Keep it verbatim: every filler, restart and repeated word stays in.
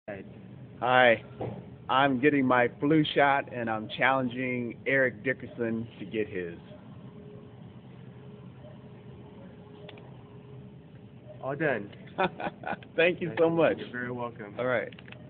Right. Hi, I'm getting my flu shot and I'm challenging Eric Dickerson to get his. All done. Thank you Okay. so much. You're very welcome. All right.